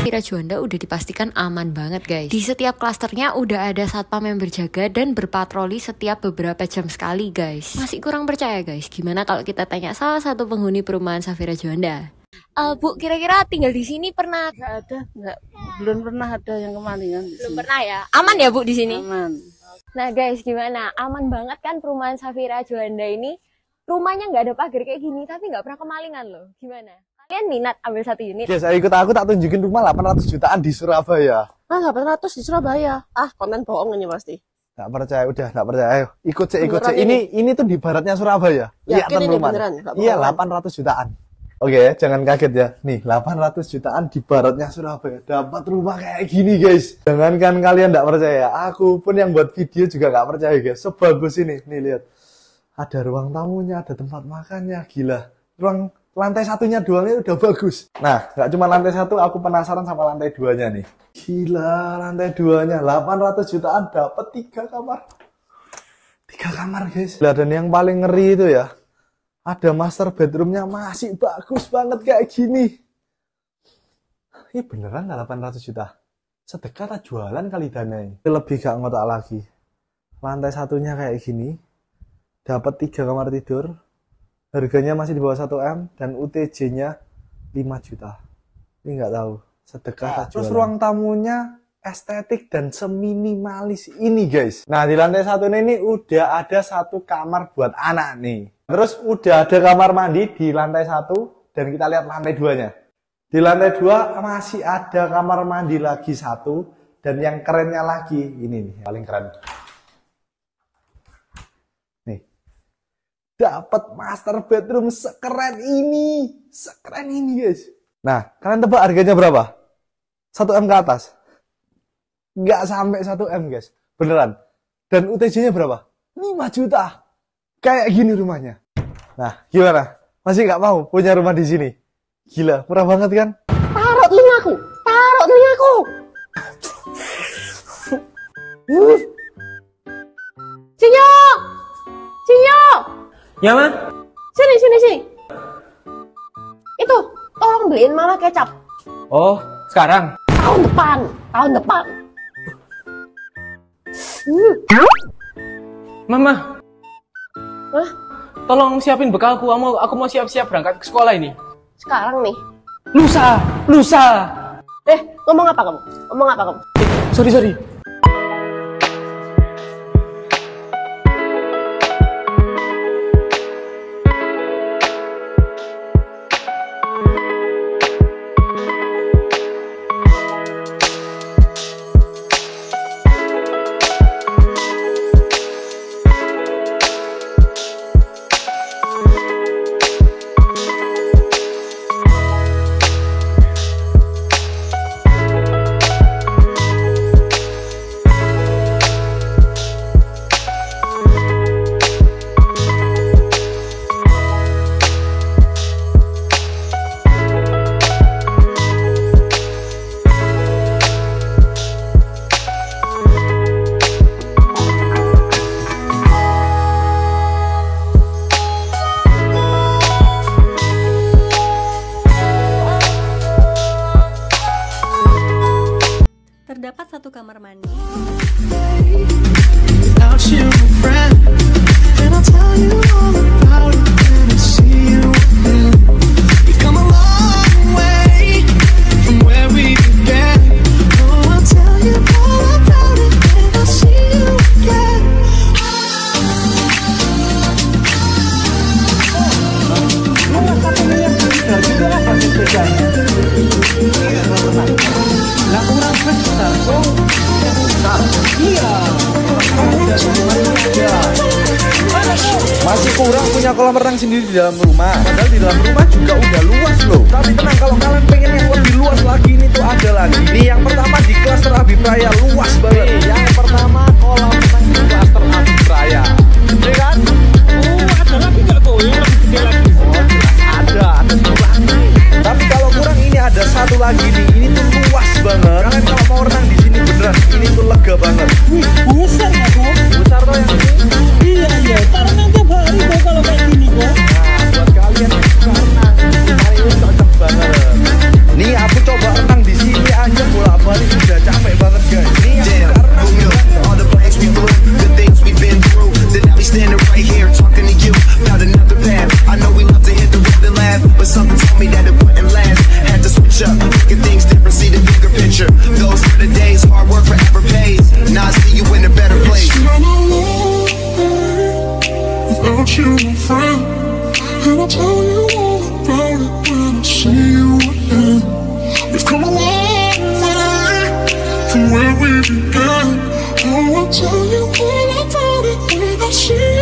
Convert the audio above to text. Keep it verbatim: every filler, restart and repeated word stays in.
Safira Juanda udah dipastikan aman banget guys. Di setiap klasternya udah ada satpam yang berjaga dan berpatroli setiap beberapa jam sekali guys. Masih kurang percaya guys? Gimana kalau kita tanya salah satu penghuni perumahan Safira Juanda? Uh, Bu, kira-kira tinggal di sini pernah? Nggak ada, nggak, belum pernah ada yang kemalingan. Belum pernah ya? Aman ya Bu di sini? Aman. Nah guys, gimana? Aman banget kan perumahan Safira Juanda ini? Rumahnya nggak ada pagar kayak gini, tapi nggak pernah kemalingan loh. Gimana? Kalian minat ambil satu unit? Guys, ayo ikut aku tak tunjukin rumah delapan ratus jutaan di Surabaya. Ah, delapan ratus di Surabaya. Ah, konten bohong ini pasti. Nggak percaya, udah nggak percaya. Ayo, ikut sih, ikut sih. Ini ini tuh di baratnya Surabaya. Lihat rumah. Iya, delapan ratus jutaan. Oke, okay, jangan kaget ya. Nih, delapan ratus jutaan di baratnya Surabaya. Dapat rumah kayak gini, guys. Jangankan kalian nggak percaya, aku pun yang buat video juga nggak percaya, guys. Sebagus ini. Nih, lihat. Ada ruang tamunya, ada tempat makannya. Gila. Ruang lantai satunya doangnya udah bagus. Nah, nggak cuma lantai satu, aku penasaran sama lantai duanya nih. Gila, lantai duanya delapan ratus jutaan dapat tiga kamar. Tiga kamar, guys. Gila, dan yang paling ngeri itu ya, ada master bedroomnya masih bagus banget kayak gini. Ini beneran delapan ratus juta? Sedekah tak jualan kali dana ini. Lebih gak ngotak lagi. Lantai satunya kayak gini. Dapat tiga kamar tidur. Harganya masih di bawah satu M. Dan U T J-nya lima juta. Ini nggak tahu. Sedekah tak jualan. Terus ruang tamunya estetik dan seminimalis ini guys. Nah di lantai satu ini udah ada satu kamar buat anak nih. Terus udah ada kamar mandi di lantai satu. Dan kita lihat lantai duanya. Di lantai dua masih ada kamar mandi lagi satu. Dan yang kerennya lagi ini nih paling keren. Nih. Dapat master bedroom sekeren ini. Sekeren ini guys. Nah kalian tebak harganya berapa? satu M ke atas. Nggak sampai satu M guys. Beneran. Dan U T J-nya berapa? lima juta. Kayak gini rumahnya. Nah, gimana? Masih nggak mau punya rumah di sini? Gila, murah banget kan? Taruh telingaku, taruh telingaku. Sinyo, Sinyo. Ya ma? Sini, sini, sini. Itu, tolong beliin mama kecap. Oh, sekarang? Tahun depan, tahun depan. Mama. Hah? Tolong siapin bekalku, aku mau, aku mau siap-siap berangkat ke sekolah ini. Sekarang nih. Lusa, lusa. Eh, ngomong apa kamu? Ngomong apa kamu? Sorry, sorry. Terdapat satu kamar mandi. Masih kurang punya kolam renang sendiri di dalam rumah. Padahal di dalam rumah juga udah luas loh. Tapi tenang, kalau kalian pengen yang lebih luas lagi, ini tuh ada lagi. Nih yang pertama di klaster Abipraya, luas banget. Nih, yang pertama kolam renang di klaster Abipraya. Gede kan? Oh, ada lagi nggak tuh yang lebih gede lagi? Oh, ada, ada satu lagi. Tapi kalau kurang ini ada satu lagi nih. Ini tuh luas banget. Kalian kalau mau renang di sini beneran, ini tuh lega banget. Wih, besar ya kok? Besar tuh yang ini. Iya iya, karena tiap hari kok kalau kayak gini kok. Nah, buat kalian yang suka renang, hari ini cocok banget. Nih aku coba renang di sini everything's different, see the bigger picture. Those are the days, hard work forever pays. Now I see you in a better place. Without you, my friend, and I'll tell you all about it when I see you again. We've come a long way from where we began. Oh, I'll tell you all about it when I see you.